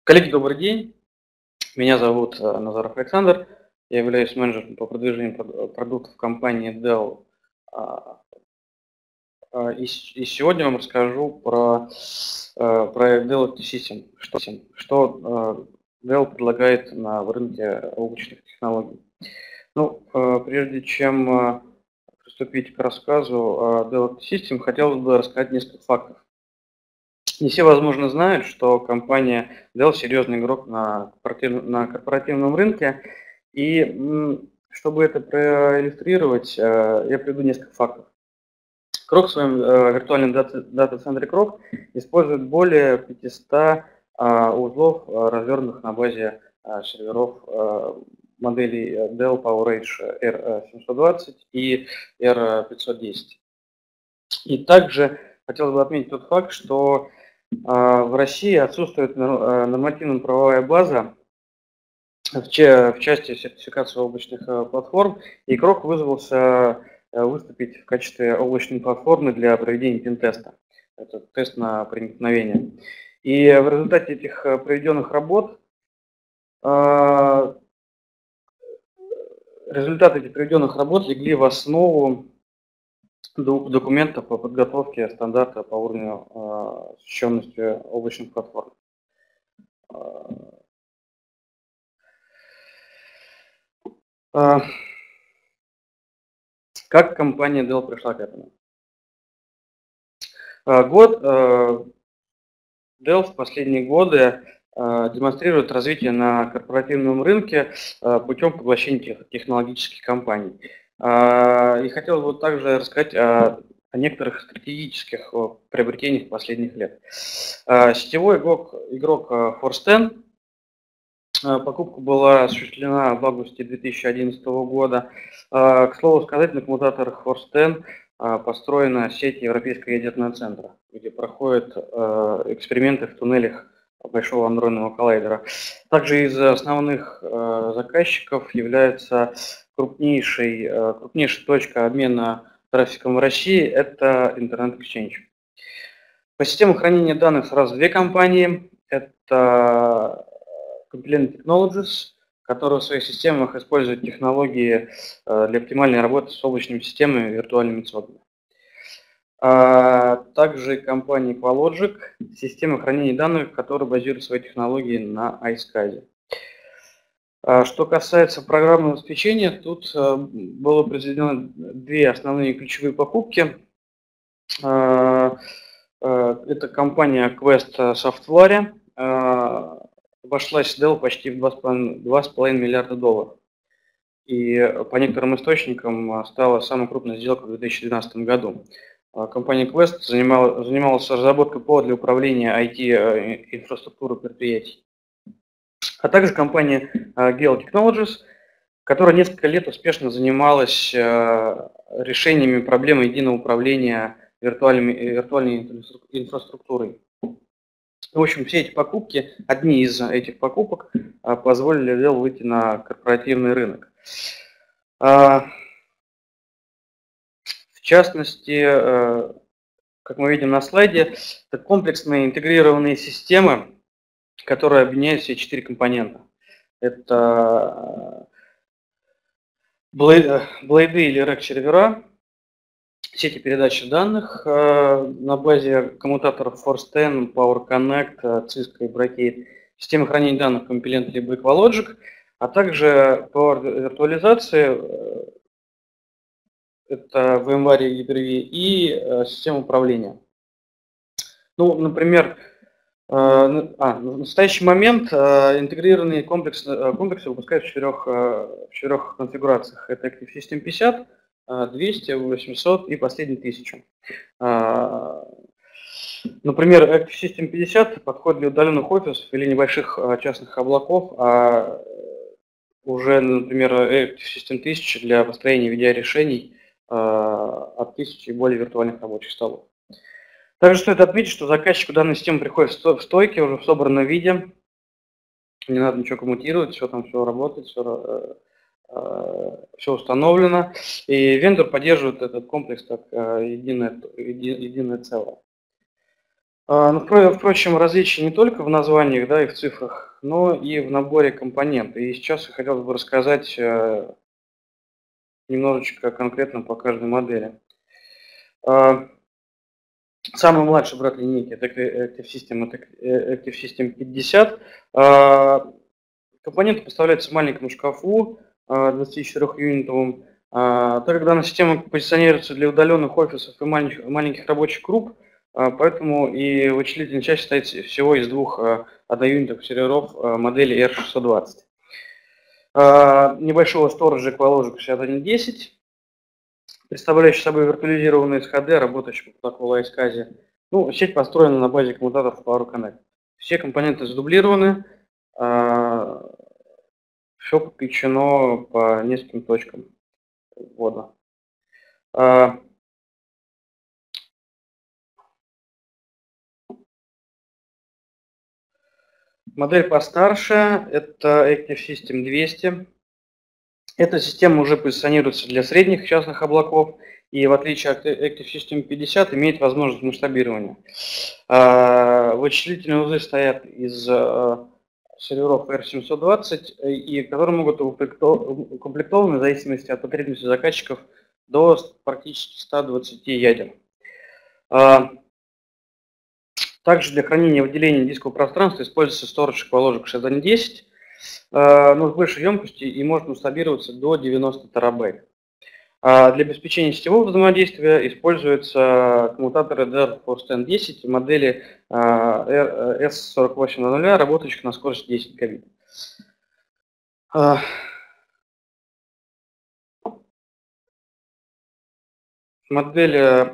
Коллеги, добрый день. Меня зовут Назаров Александр. Я являюсь менеджером по продвижению продуктов компании Dell. А, и сегодня я вам расскажу про Dell System. Что Dell предлагает на рынке облачных технологий. Ну, прежде чем приступить к рассказу о Dell System, хотелось бы рассказать несколько фактов. Не все, возможно, знают, что компания Dell серьезный игрок на корпоративном рынке. И чтобы это проиллюстрировать, я приведу несколько фактов. Крок в своем виртуальном дата-центре Крок использует более 500 узлов, развернутых на базе серверов моделей Dell PowerEdge R720 и R510. И также хотелось бы отметить тот факт, что в России отсутствует нормативно-правовая база в части сертификации облачных платформ, и Крок вызвался выступить в качестве облачной платформы для проведения пентеста. Это тест на проникновение. И в результате этих проведенных работ легли в основу документов по подготовке стандарта по уровню защищенности облачных платформ. Как компания Dell пришла к этому? Dell в последние годы демонстрирует развитие на корпоративном рынке путем поглощения технологических компаний. И хотел бы также рассказать о некоторых стратегических приобретениях последних лет. Сетевой игрок Forsten. Покупка была осуществлена в августе 2011 года. К слову сказать, на коммутаторах Forsten построена сеть Европейского ядерного центра, где проходят эксперименты в туннелях Большого адронного коллайдера. Также из основных заказчиков является крупнейшей точкой обмена трафиком в России – это Internet Exchange. По системам хранения данных сразу две компании. Это Compilent Technologies, которые в своих системах используют технологии для оптимальной работы с облачными системами и виртуальными цоками. Также компания QualLogic, система хранения данных, которая базирует свои технологии на iSCSI. Что касается программного обеспечения, тут было произведено две основные ключевые покупки. Это компания Quest Software. Обошлась Dell почти в $2,5 миллиарда. И по некоторым источникам стала самой крупной сделкой в 2012 году. Компания Quest занималась разработкой ПО для управления IT-инфраструктурой предприятий. А также компания Gale Technologies, которая несколько лет успешно занималась решениями проблемы единого управления виртуальной инфраструктурой. В общем, все эти покупки, одни из этих покупок позволили Dell выйти на корпоративный рынок. В частности, как мы видим на слайде, это комплексные интегрированные системы, которые объединяют все 4 компонента. Это блейды или рек-сервера, сети передачи данных на базе коммутаторов Forsten, Power Connect, Cisco и Brocade, системы хранения данных Compilent либо QualLogic, а также по виртуализации это VMware Hyper-V и система управления. Ну, например, в настоящий момент интегрированные комплексы выпускают в четырех конфигурациях. Это Active System 50, 200, 800 и последний 1000. Например, Active System 50 подходит для удаленных офисов или небольших частных облаков, а уже, например, Active System 1000 для построения видеорешений от 1000 и более виртуальных рабочих столов. Также стоит отметить, что заказчику данной системы приходит в стойке уже в собранном виде. Не надо ничего коммутировать, все работает, все установлено. И вендор поддерживает этот комплекс как единое целое. Ну, впрочем, различия не только в названиях, да, и в цифрах, но и в наборе компонентов. И сейчас я хотел бы рассказать немножечко конкретно по каждой модели. Самый младший брат линейки это Active System 50. Компоненты поставляются в маленьком шкафу 24-юнитовым. Так как данная система позиционируется для удаленных офисов и маленьких рабочих групп, поэтому и вычислительная часть состоит всего из двух одноюнитовых серверов модели R620. Небольшого сториджа экваложек 6110, представляющий собой виртуализированный SHD, работающий по протоколу iSCSI. Ну, сеть построена на базе коммутаторов Power Connect. Все компоненты задублированы, все подключено по нескольким точкам ввода. Модель постарше – это Active System 200. Эта система уже позиционируется для средних частных облаков и, в отличие от Active System 50, имеет возможность масштабирования. Вычислительные узлы стоят из серверов R720, и которые могут укомплектованы в зависимости от потребностей заказчиков до практически 120 ядер. Также для хранения и выделения дискового пространства используется storage экваложек 6110, но с большей емкостью и может масштабироваться до 90 терабайт. Для обеспечения сетевого взаимодействия используются коммутаторы Dell Force 10 модели S4800, работающих на скорости 10 гигабит. Модель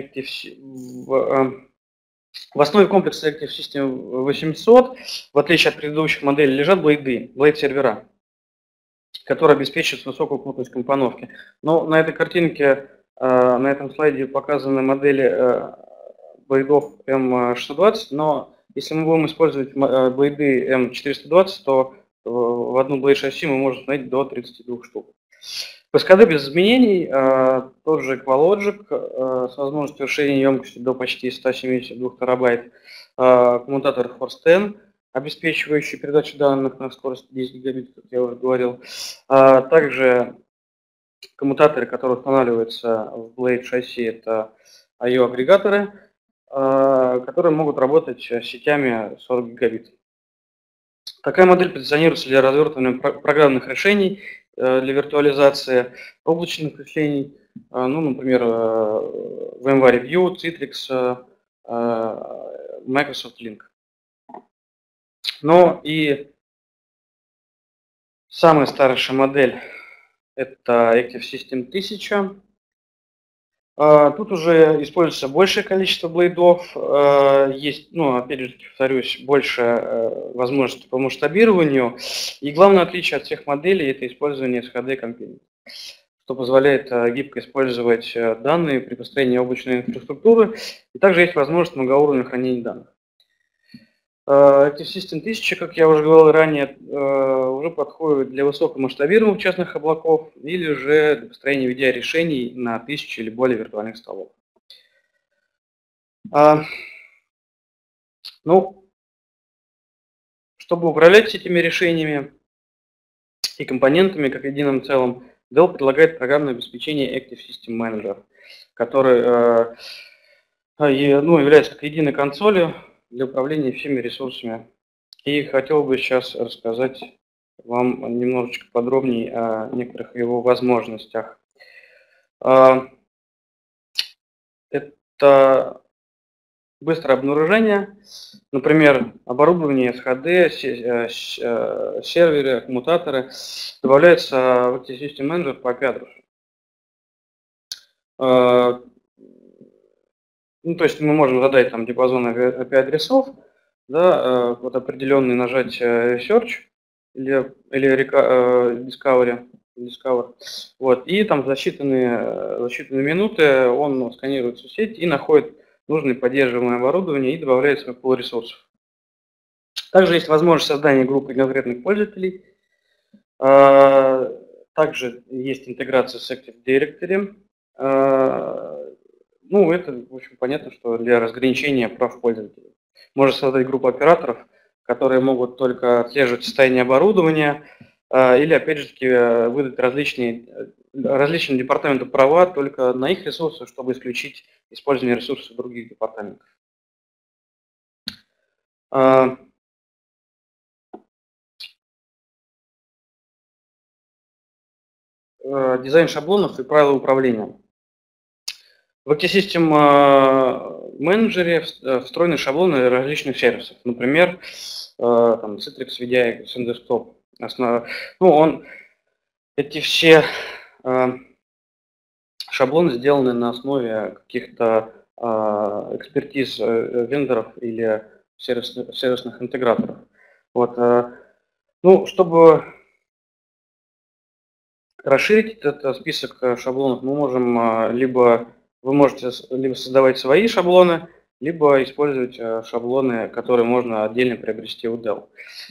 в основе комплекса Active System 800, в отличие от предыдущих моделей, лежат блейд-сервера, которые обеспечивают высокую плотность компоновки. Но на этой картинке, на этом слайде показаны модели блейдов M620, но если мы будем использовать блейды M420, то в одну блейд шасси мы можем найти до 32 штук. ПСКД без изменений, тот же EqualLogic с возможностью расширения емкости до почти 172 терабайт, коммутатор Force 10, обеспечивающий передачу данных на скорость 10 гигабит, как я уже говорил. Также коммутаторы, которые устанавливаются в Blade шасси, это I/O-агрегаторы, которые могут работать с сетями 40 гигабит. Такая модель позиционируется для развертывания программных решений, для виртуализации облачных решений, ну, например, VMware View, Citrix, Microsoft Link. Ну и самая старшая модель – это Active System 1000. Тут уже используется большее количество блейдов, есть, ну, опять же, повторюсь, больше возможностей по масштабированию. И главное отличие от всех моделей – это использование SHD компонентов, что позволяет гибко использовать данные при построении облачной инфраструктуры. И также есть возможность многоуровневого хранения данных. Active System 1000, как я уже говорил ранее, уже подходит для высокомасштабируемых частных облаков или же для построения VDI-решений на 1000 или более виртуальных столов. Ну, чтобы управлять этими решениями и компонентами как единым целым, Dell предлагает программное обеспечение Active System Manager, который является как единой консолью для управления всеми ресурсами. И хотел бы сейчас рассказать вам немножечко подробнее о некоторых его возможностях. Это быстрое обнаружение, например, оборудование SHD, серверы, коммутаторы добавляются в Active System Manager по IP-адресу. Ну, то есть мы можем задать там диапазон IP-адресов, да, вот определенный нажать Research или Discover, вот, и там за считанные минуты он сканирует всю сеть и находит нужное поддерживаемое оборудование и добавляет свой пул ресурсов. Также есть возможность создания группы конкретных пользователей. Также есть интеграция с Active Directory. Ну, это, в общем, понятно, что для разграничения прав пользователей. Можно создать группу операторов, которые могут только отслеживать состояние оборудования, или, опять же таки, выдать различным департаментам права только на их ресурсы, чтобы исключить использование ресурсов других департаментов. Дизайн шаблонов и правила управления. В Active-System менеджере встроены шаблоны различных сервисов. Например, там, Citrix VDI, SendDesktop. Эти все шаблоны сделаны на основе каких-то экспертиз вендоров или сервисных интеграторов. Вот. Ну, чтобы расширить этот список шаблонов, вы можете либо создавать свои шаблоны, либо использовать шаблоны, которые можно отдельно приобрести у Dell.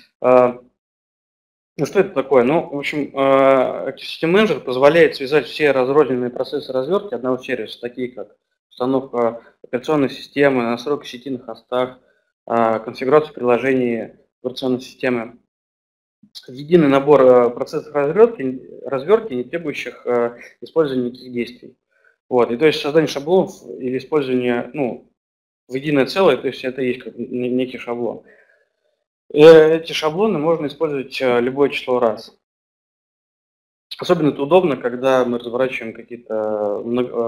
Ну, что это такое? Ну, в общем, Active-System Manager позволяет связать все разрозненные процессы развертки одного сервиса, такие как установка операционной системы, настройка сети на хостах, конфигурацию приложений операционной системы, единый набор процессов развертки, не требующих использования никаких действий. Вот. И то есть создание шаблонов или использование в единое целое, то есть это и есть как некий шаблон. И эти шаблоны можно использовать любое число раз. Особенно это удобно, когда мы разворачиваем какие-то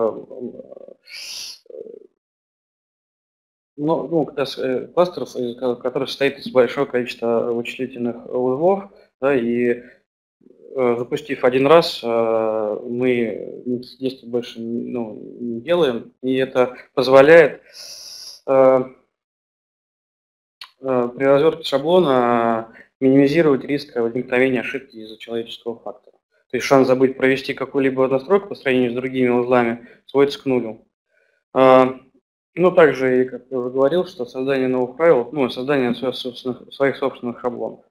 кластеров, который состоит из большого количества вычислительных узлов, да, и запустив один раз, мы никаких действий больше не делаем, и это позволяет при развертке шаблона минимизировать риск возникновения ошибки из-за человеческого фактора. То есть шанс забыть провести какую-либо настройку по сравнению с другими узлами сводится к нулю. Ну, также, как я уже говорил, что создание новых правил, создание своих собственных шаблонов.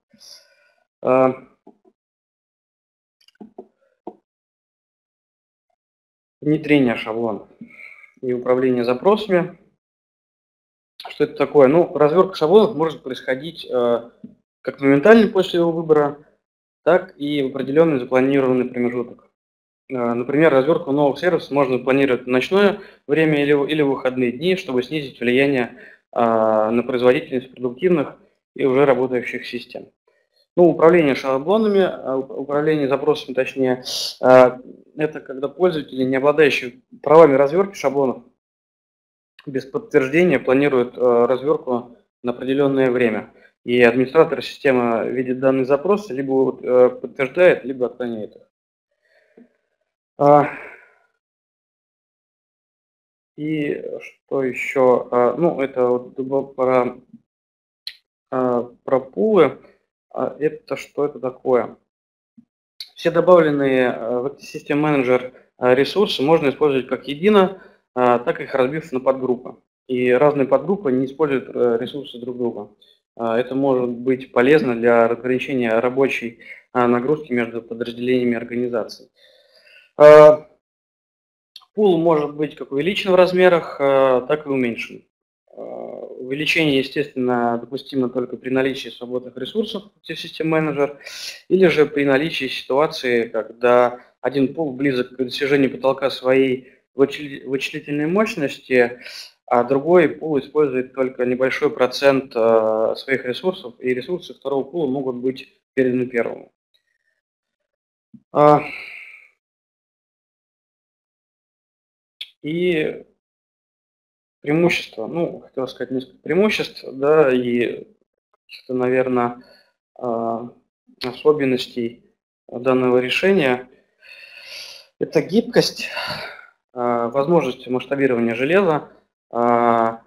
Внедрение шаблонов и управление запросами. Что это такое? Ну, развертка шаблонов может происходить как моментально после его выбора, так и в определенный запланированный промежуток. Например, развертку новых сервисов можно планировать в ночное время или в выходные дни, чтобы снизить влияние на производительность продуктивных и уже работающих систем. Ну, управление шаблонами, управление запросами, точнее, это когда пользователи, не обладающие правами развертки шаблонов, без подтверждения планируют развертку на определенное время. И администратор системы видит данный запрос, либо подтверждает, либо отклоняет их. И что еще? Ну, это вот про пулы. Это что это такое? Все добавленные в Active-System Manager ресурсы можно использовать как едино, так и их разбив на подгруппы. И разные подгруппы не используют ресурсы друг друга. Это может быть полезно для разграничения рабочей нагрузки между подразделениями организации. Пул может быть как увеличен в размерах, так и уменьшен. Увеличение, естественно, допустимо только при наличии свободных ресурсов в Active-System Manager или же при наличии ситуации, когда один пул близок к достижению потолка своей вычислительной мощности, а другой пул использует только небольшой процент своих ресурсов, и ресурсы второго пула могут быть переданы первому. И преимущества, хотел сказать несколько преимуществ, да, и каких-то, наверное, особенностей данного решения. Это гибкость, возможность масштабирования железа, как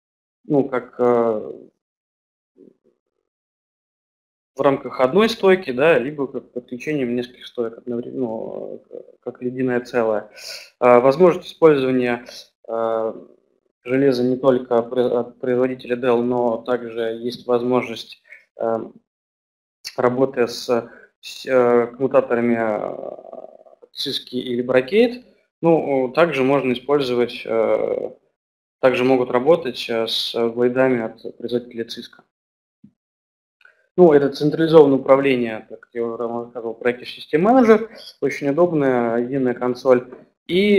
в рамках одной стойки, да, либо как подключением нескольких стоек одновременно, как единое целое. Возможность использования железа не только от производителя Dell, но также есть возможность работы с коммутаторами Cisco или Brocade, Ну, также можно использовать, также могут работать с глайдами от производителя Cisco. Ну, это централизованное управление, как я уже рассказывал, в проекте System Manager, очень удобная единая консоль и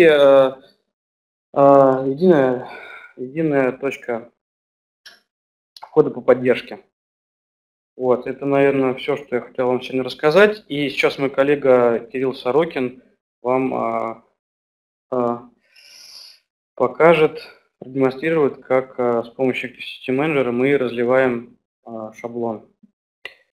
единая точка входа по поддержке. Вот, это, наверное, все, что я хотел вам сегодня рассказать. И сейчас мой коллега Кирилл Сорокин вам покажет, продемонстрирует, как с помощью System Manager мы разливаем шаблон.